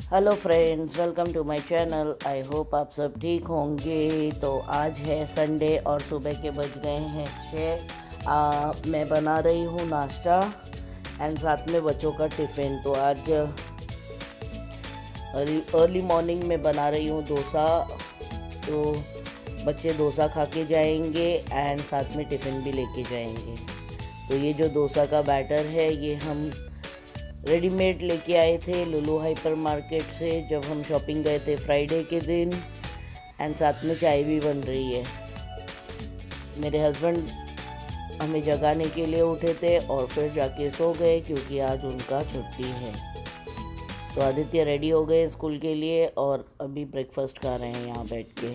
Hello friends, welcome to my channel. I hope आप सब ठीक होंगे। तो आज है संडे और सुबह के बज गए हैं 6। मैं बना रही हूँ नाश्ता एंड साथ में बच्चों का टिफ़िन। तो आज अर्ली मॉर्निंग में बना रही हूँ डोसा। तो बच्चे डोसा खा के जाएंगे एंड साथ में टिफ़िन भी लेके जाएंगे। तो ये जो डोसा का बैटर है ये हम रेडीमेड लेके आए थे लुलु हाइपर मार्केट से जब हम शॉपिंग गए थे फ्राइडे के दिन। एंड साथ में चाय भी बन रही है। मेरे हस्बैंड हमें जगाने के लिए उठे थे और फिर जाके सो गए क्योंकि आज उनका छुट्टी है। तो आदित्य रेडी हो गए स्कूल के लिए और अभी ब्रेकफास्ट खा रहे हैं यहाँ बैठ के।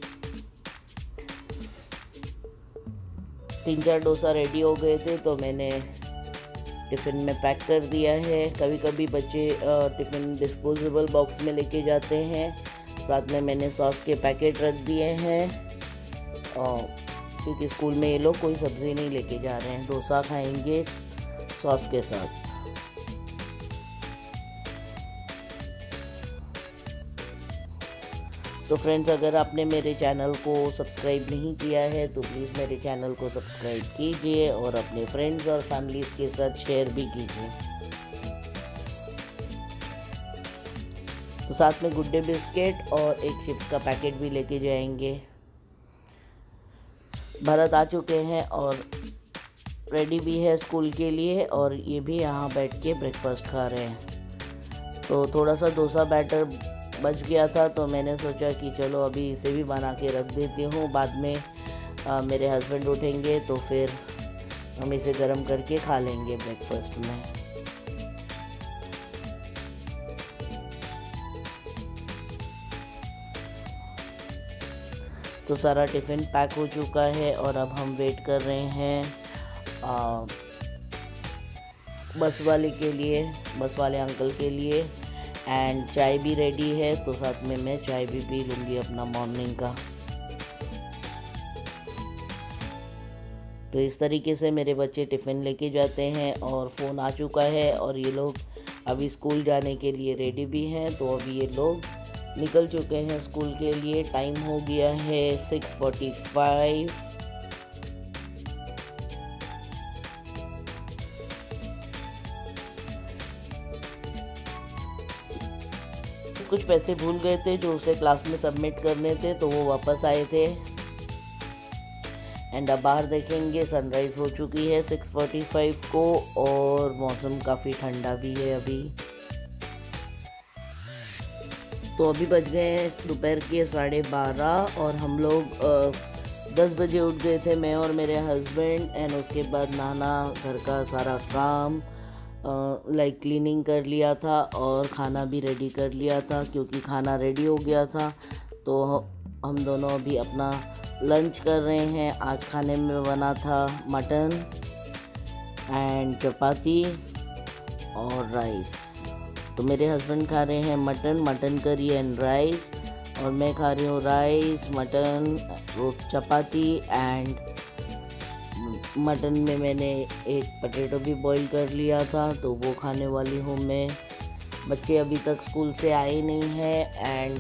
3-4 डोसा रेडी हो गए थे तो मैंने टिफ़िन में पैक कर दिया है। कभी कभी बच्चे टिफ़िन डिस्पोजेबल बॉक्स में लेके जाते हैं। साथ में मैंने सॉस के पैकेट रख दिए हैं क्योंकि स्कूल में ये लोग कोई सब्ज़ी नहीं लेके जा रहे हैं, डोसा खाएंगे सॉस के साथ। तो फ्रेंड्स, अगर आपने मेरे चैनल को सब्सक्राइब नहीं किया है तो प्लीज़ मेरे चैनल को सब्सक्राइब कीजिए और अपने फ्रेंड्स और फैमिलीज़ के साथ शेयर भी कीजिए। तो साथ में गुड डे बिस्किट और एक चिप्स का पैकेट भी लेके जाएंगे। भरत आ चुके हैं और रेडी भी है स्कूल के लिए और ये भी यहाँ बैठ के ब्रेकफास्ट खा रहे हैं। तो थोड़ा सा डोसा बैटर बच गया था तो मैंने सोचा कि चलो अभी इसे भी बना के रख देती हूँ। बाद में मेरे हस्बैंड उठेंगे तो फिर हम इसे गर्म करके खा लेंगे ब्रेकफास्ट में। तो सारा टिफ़िन पैक हो चुका है और अब हम वेट कर रहे हैं बस वाले अंकल के लिए। एंड चाय भी रेडी है तो साथ में मैं चाय भी पी लूँगी अपना मॉर्निंग का। तो इस तरीके से मेरे बच्चे टिफ़िन लेके जाते हैं और फ़ोन आ चुका है और ये लोग अभी स्कूल जाने के लिए रेडी भी हैं। तो अभी ये लोग निकल चुके हैं स्कूल के लिए। टाइम हो गया है 6:45। कुछ पैसे भूल गए थे जो उसे क्लास में सबमिट करने थे तो वो वापस आए थे। एंड अब बाहर देखेंगे सनराइज़ हो चुकी है 6:45 को और मौसम काफ़ी ठंडा भी है अभी। तो अभी बज गए हैं दोपहर के 12:30 और हम लोग 10 बजे उठ गए थे, मैं और मेरे हस्बैंड। एंड उसके बाद नहाना, घर का सारा काम लाइक क्लीनिंग कर लिया था और खाना भी रेडी कर लिया था। क्योंकि खाना रेडी हो गया था तो हम दोनों अभी अपना लंच कर रहे हैं। आज खाने में बना था मटन एंड चपाती और राइस। तो मेरे हस्बैंड खा रहे हैं मटन करी एंड राइस और मैं खा रही हूँ rice, mutton, chapati and mutton में मैंने एक पोटैटो भी बॉईल कर लिया था तो वो खाने वाली हूँ मैं। बच्चे अभी तक स्कूल से आए नहीं हैं एंड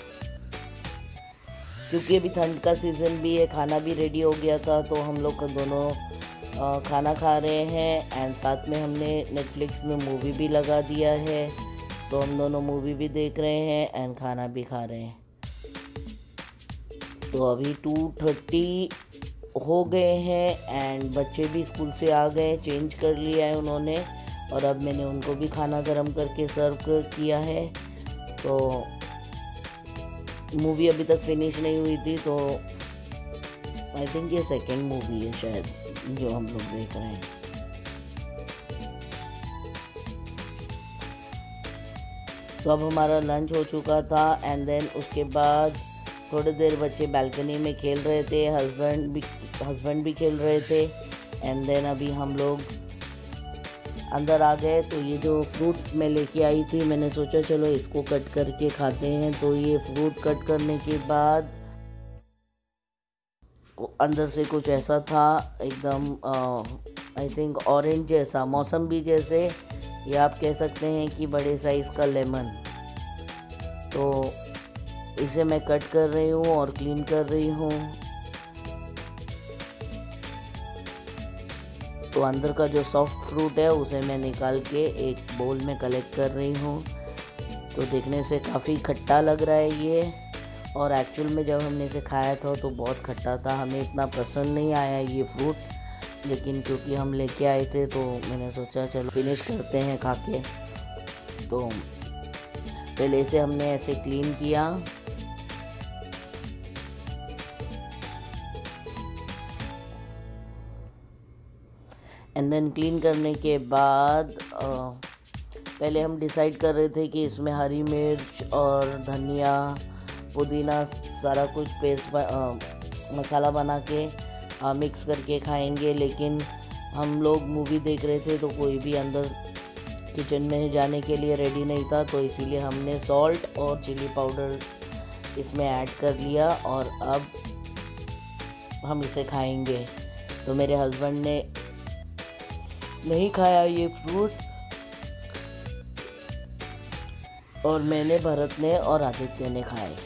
क्योंकि अभी ठंड का सीज़न भी है, खाना भी रेडी हो गया था तो हम लोग दोनों खाना खा रहे हैं। एंड साथ में हमने नेटफ्लिक्स में मूवी भी लगा दिया है तो हम दोनों मूवी भी देख रहे हैं एंड खाना भी खा रहे हैं। तो अभी 2:30 हो गए हैं एंड बच्चे भी स्कूल से आ गए, चेंज कर लिया है उन्होंने और अब मैंने उनको भी खाना गर्म करके सर्व किया है। तो मूवी अभी तक फिनिश नहीं हुई थी तो आई थिंक ये सेकेंड मूवी है शायद जो हम लोग देख रहे हैं। तो अब हमारा लंच हो चुका था एंड देन उसके बाद थोड़ी देर बच्चे बालकनी में खेल रहे थे, हस्बैंड भी खेल रहे थे। एंड देन अभी हम लोग अंदर आ गए। तो ये जो फ्रूट मैं लेके आई थी मैंने सोचा चलो इसको कट करके खाते हैं। तो ये फ्रूट कट करने के बाद अंदर से कुछ ऐसा था एकदम आई थिंक ऑरेंज जैसा, मौसम भी जैसे, या आप कह सकते हैं कि बड़े साइज़ का लेमन। तो इसे मैं कट कर रही हूँ और क्लीन कर रही हूँ। तो अंदर का जो सॉफ्ट फ्रूट है उसे मैं निकाल के एक बोल में कलेक्ट कर रही हूँ। तो देखने से काफ़ी खट्टा लग रहा है ये, और एक्चुअल में जब हमने इसे खाया था तो बहुत खट्टा था, हमें इतना पसंद नहीं आया ये फ्रूट, लेकिन क्योंकि हम लेके आए थे तो मैंने सोचा चलो फिनिश करते हैं खा के। तो पहले इसे हमने ऐसे क्लीन किया, एंड देन क्लीन करने के बाद पहले हम डिसाइड कर रहे थे कि इसमें हरी मिर्च और धनिया पुदीना सारा कुछ पेस्ट मसाला बना के मिक्स करके खाएंगे, लेकिन हम लोग मूवी देख रहे थे तो कोई भी अंदर किचन में जाने के लिए रेडी नहीं था, तो इसीलिए हमने सॉल्ट और चिली पाउडर इसमें ऐड कर लिया और अब हम इसे खाएंगे। तो मेरे हस्बैंड ने नहीं खाया ये फ्रूट, और मैंने, भरत ने और आदित्य ने खाए।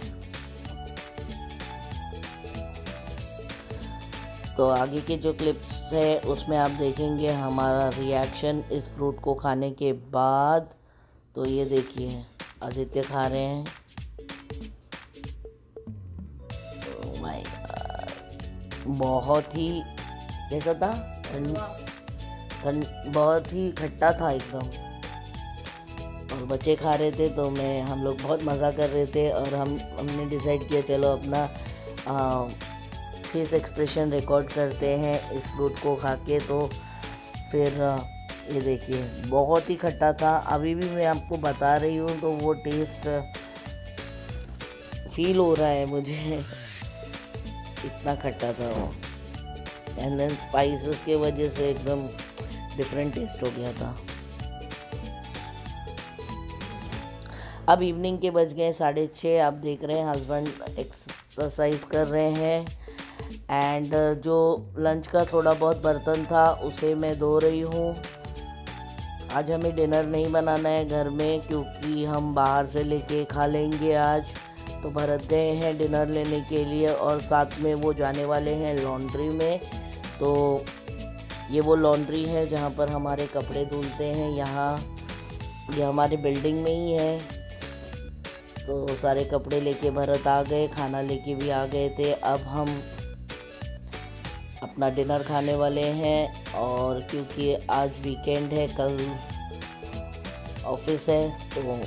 तो आगे के जो क्लिप्स है उसमें आप देखेंगे हमारा रिएक्शन इस फ्रूट को खाने के बाद। तो ये देखिए आदित्य खा रहे हैं। ओह माय गॉड, बहुत ही कैसा था, बहुत ही खट्टा था एकदम, और बच्चे खा रहे थे तो हम लोग बहुत मज़ा कर रहे थे, और हमने डिसाइड किया चलो अपना फेस एक्सप्रेशन रिकॉर्ड करते हैं इस फ्रूट को खा के। तो फिर ये देखिए बहुत ही खट्टा था, अभी भी मैं आपको बता रही हूँ तो वो टेस्ट फील हो रहा है मुझे, इतना खट्टा था वो। एंड देन स्पाइसेस के वजह से एकदम डिफरेंट टेस्ट हो गया था। अब इवनिंग के बज गए 6:30, आप देख रहे हैं हस्बैंड एक्सरसाइज कर रहे हैं, एंड जो लंच का थोड़ा बहुत बर्तन था उसे मैं धो रही हूँ। आज हमें डिनर नहीं बनाना है घर में, क्योंकि हम बाहर से लेके खा लेंगे आज। तो भरत गए हैं डिनर लेने के लिए, और साथ में वो जाने वाले हैं लॉन्ड्री में। तो ये वो लॉन्ड्री है जहाँ पर हमारे कपड़े धुलते हैं, यहाँ ये हमारे बिल्डिंग में ही है। तो सारे कपड़े लेके भरत आ गए, खाना लेके भी आ गए थे। अब हम अपना डिनर खाने वाले हैं, और क्योंकि आज वीकेंड है, कल ऑफिस है, तो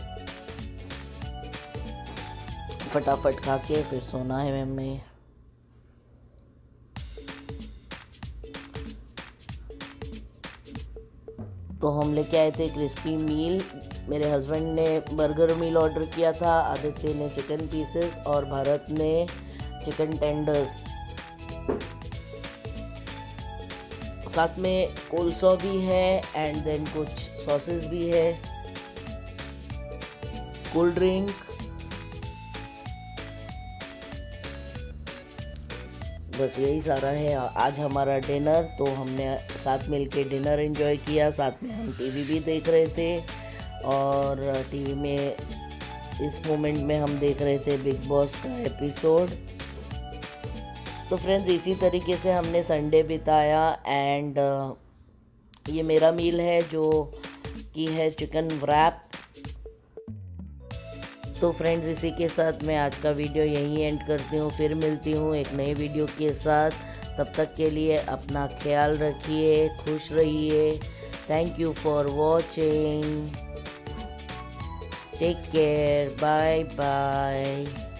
फटाफट खा के फिर सोना है हमें। तो हम लेके आए थे क्रिस्पी मील। मेरे हस्बैंड ने बर्गर मील ऑर्डर किया था, आदित्य ने चिकन पीसेस और भरत ने चिकन टेंडर्स। साथ में कोल्सो भी है, एंड देन कुछ सॉसेस भी है, कोल्ड ड्रिंक। बस यही सारा है आज हमारा डिनर। तो हमने साथ मिलके डिनर एंजॉय किया, साथ में हम टीवी भी देख रहे थे, और टीवी में इस मोमेंट में हम देख रहे थे बिग बॉस का एपिसोड। तो फ्रेंड्स इसी तरीके से हमने संडे बिताया, एंड ये मेरा मील है जो कि है चिकन व्रैप। तो फ्रेंड्स इसी के साथ मैं आज का वीडियो यहीं एंड करती हूँ, फिर मिलती हूँ एक नए वीडियो के साथ। तब तक के लिए अपना ख्याल रखिए, खुश रहिए। Thank you for watching, take care, bye bye.